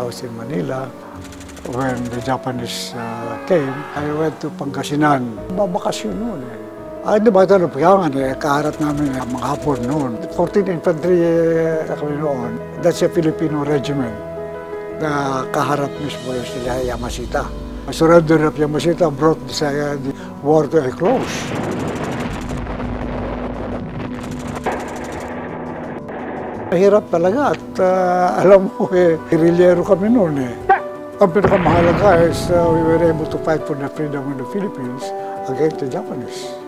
was in Manila. When the Japanese came, I went to Pangasinan. Babakasyon noon eh. Hindi ba ito napagangan eh, kaharap namin ang mga Hapon noon. 14th Infantry kami noon. That's a Filipino regiment na kaharap mismo sila Yamashita. Surrender of Yamashita brought the war to a close. Mahirap talaga at alam mo eh, guerrillero kami noon eh. Ang pinakamahalaga is we were able to fight for the freedom of the Philippines against the Japanese.